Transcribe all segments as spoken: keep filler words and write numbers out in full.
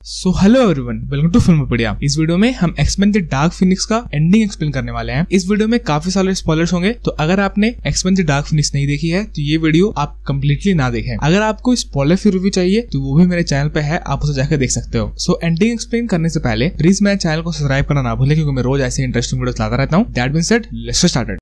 So hello everyone, welcome to Filmopedia. इस video में हम एक्समेन द डार्क फिनिक्स का एंडिंग एक्सप्लेन करने वाले हैं। इस वीडियो में काफी सारे स्पॉयलर्स होंगे, तो अगर आपने एक्समेन द डार्क फिनिक्स नहीं देखी है तो ये वीडियो आप कंप्लीटली ना देखें। अगर आपको स्पॉइलर फ्री रिव्यू चाहिए तो वो भी मेरे चैनल पे है, आप उसे जाकर देख सकते हो। सो एंडिंग एक्सप्लेन करने से पहले प्लीज मेरे चैनल को सब्सक्राइब करना ना भूलें, क्योंकि मैं रोज ऐसे इंटरेस्टिंग वीडियोस लाता रहता हूँ। That being said, let's start.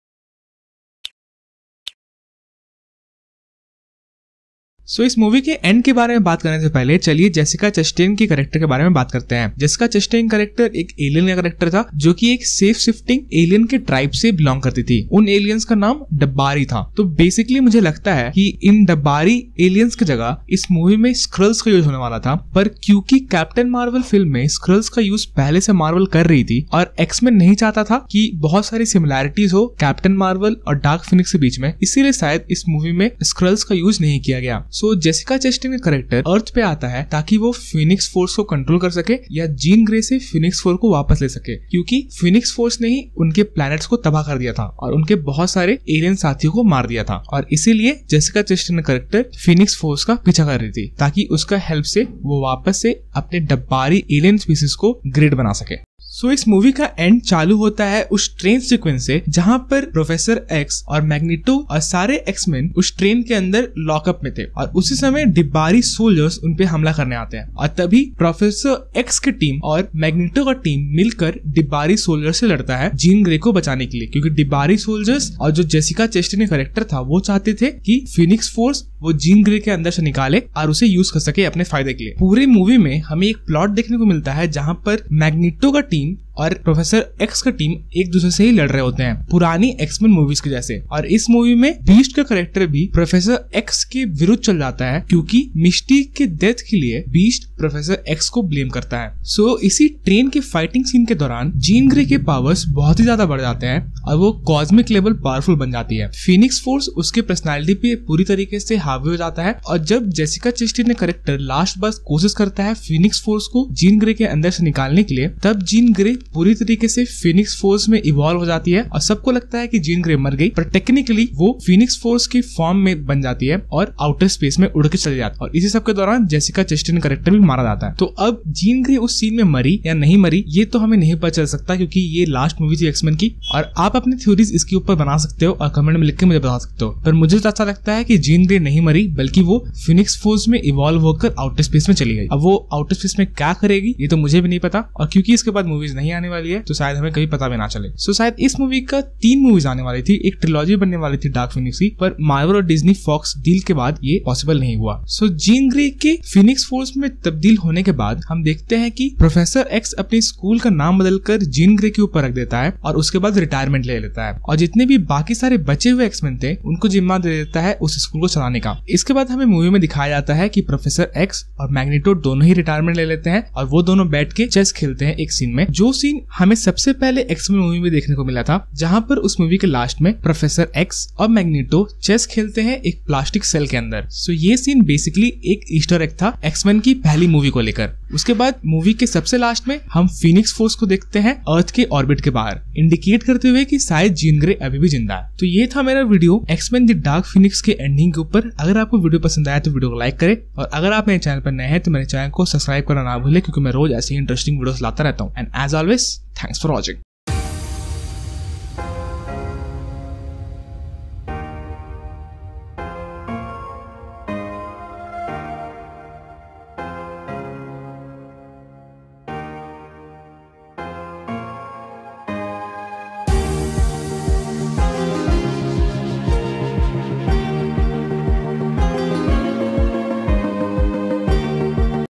So so, इस मूवी के एंड के बारे में बात करने से पहले चलिए जेसिका चेस्टेन के कैरेक्टर के बारे में बात करते हैं। जेसिका चेस्टेन कैरेक्टर एक एलियन का कैरेक्टर था, जो कि एक सेफ शिफ्टिंग एलियन के ट्राइब से बिलोंग करती थी। उन एलियंस का नाम डब्बारी था। तो बेसिकली मुझे लगता है कि इन डब्बारी एलियंस की जगह इस मूवी में स्क्रल्स का यूज होने वाला था, पर क्योंकि कैप्टन मार्वल फिल्म में स्क्रल्स का यूज पहले से मार्वल कर रही थी और एक्समैन नहीं चाहता था कि बहुत सारी सिमिलैरिटीज हो कैप्टन मार्वल और डार्क फिनिक्स के बीच में, इसीलिए शायद इस मूवी में स्क्रल्स का यूज नहीं किया गया। सो जेसिका चेस्टेन का कैरेक्टर अर्थ पे आता है ताकि वो फिनिक्स फोर्स को कंट्रोल कर सके या जीन ग्रे से फिनिक्स फोर्स को वापस ले सके, क्योंकि फिनिक्स फोर्स ने ही उनके प्लैनेट्स को तबाह कर दिया था और उनके बहुत सारे एलियन साथियों को मार दिया था। और इसीलिए जेसिका चेस्टेन का कैरेक्टर फिनिक्स फोर्स का पीछा कर रही थी ताकि उसका हेल्प से वो वापस से अपने डब्बारी एलियन स्पीसीज को ग्रेट बना सके। सो so, इस मूवी का एंड चालू होता है उस ट्रेन सीक्वेंस से जहां पर प्रोफेसर एक्स और मैग्नीटो और सारे एक्समैन उस ट्रेन के अंदर लॉकअप में थे और उसी समय डिब्बारी सोल्जर्स उन पे हमला करने आते हैं। और तभी प्रोफेसर एक्स की टीम और मैग्नीटो का टीम मिलकर डिब्बारी सोल्जर से लड़ता है जीन ग्रे को बचाने के लिए, क्योंकि डिब्बारी सोल्जर्स और जो जेसिका चेस्टेन का कैरेक्टर था वो चाहते थे कि फिनिक्स फोर्स वो जीन ग्रे के अंदर से निकाले और उसे यूज कर सके अपने फायदे के लिए। पूरी मूवी में हमें एक प्लॉट देखने को मिलता है जहां पर मैग्नीटो का टीम और प्रोफेसर एक्स का टीम एक दूसरे से ही लड़ रहे होते हैं, पुरानी एक्समैन मूवीज के जैसे। और इस मूवी में बीस्ट का कैरेक्टर भी प्रोफेसर एक्स के विरुद्ध चल जाता है, क्योंकि मिस्टी के डेथ के लिए बीस्ट प्रोफेसर एक्स को ब्लेम करता है। सो so, इसी ट्रेन के फाइटिंग सीन के दौरान जीन ग्रे के पावर्स बहुत ही ज्यादा बढ़ जाते हैं और वो कॉस्मिक लेवल पावरफुल बन जाती है। फिनिक्स फोर्स उसके पर्सनालिटी पे पूरी तरीके से हावी हो जाता है और जब जेसिका चेस्टेन ने कैरेक्टर लास्ट बार कोशिश करता है फिनिक्स फोर्स को जीन ग्रे के अंदर से निकालने के लिए, तब जीन ग्रे पूरी तरीके से फिनिक्स फोर्स में इवॉल्व हो जाती है और सबको लगता है कि जीन ग्रे मर गई, पर टेक्निकली वो फिनिक्स फोर्स की फॉर्म में बन जाती है और आउटर स्पेस में उड़ के चली जाती है। और इसी सब के दौरान जेसिका चेस्टेन कैरेक्टर भी मारा जाता है। तो अब जीन ग्रे उस सीन में मरी या नहीं मरी ये तो हमें नहीं पता चल सकता, क्योंकि ये लास्ट मूवी थी एक्समैन की। और आप अपनी थ्योरीज इसके ऊपर बना सकते हो और कमेंट में लिख के मुझे बता सकते हो, पर मुझे तो अच्छा लगता है कि जीन ग्रे नहीं मरी, बल्कि वो फिनिक्स फोर्स में इवॉल्व होकर आउटर स्पेस में चली गई। अब वो आउटर स्पेस में क्या करेगी ये तो मुझे भी नहीं पता, और क्योंकि इसके बाद मूवीज नहीं आने वाली है तो शायद हमें कभी पता भी ना चले। सो so, शायद इस मूवी का तीन मूवीज आने वाली थी, एक ट्रिलॉजी बनने वाली थी डार्क फिनिक्स की, पर मार्वल और डिज्नी फॉक्स डील के बाद ये पॉसिबल नहीं हुआ। सो so, जीन ग्रे के फिनिक्स फोर्स में तब्दील होने के बाद हम देखते हैं कि प्रोफेसर एक्स अपने स्कूल का नाम बदलकर जीन ग्रे के ऊपर रख देता है और उसके बाद रिटायरमेंट ले लेता है, और जितने भी बाकी सारे बचे हुए एक्समैन थे उनको जिम्मा दे देता है उस स्कूल को चलाने का। इसके बाद हमें मूवी में दिखाया जाता है कि प्रोफेसर एक्स और मैग्नीटो दोनों ही रिटायरमेंट ले लेते हैं और वो दोनों बैठ के चेस खेलते हैं एक सीन में, जो सीन हमें सबसे पहले एक्समैन मूवी में देखने को मिला था, जहां पर उस मूवी के लास्ट में प्रोफेसर एक्स और मैग्नीटो चेस खेलते हैं एक प्लास्टिक सेल के अंदर। सो ये सीन बेसिकली एक ईस्टर एग था एक्समैन की पहली मूवी को लेकर। उसके बाद मूवी के सबसे लास्ट में हम फिनिक्स फोर्स को देखते हैं अर्थ के ऑर्बिट के बाहर, इंडिकेट करते हुए कि शायद जीन ग्रे अभी भी जिंदा है। तो ये था मेरा video X Men the Dark Phoenix के एंडिंग के ऊपर। अगर आपको वीडियो पसंद आया तो वीडियो को लाइक करें, और अगर आप मेरे चैनल पर नए हैं तो मेरे चैनल को सब्सक्राइब करना ना भूलें, क्योंकि मैं रोज ऐसी इंटरेस्टिंग वीडियोस लाता रहता हूँ। And as always, thanks for watching.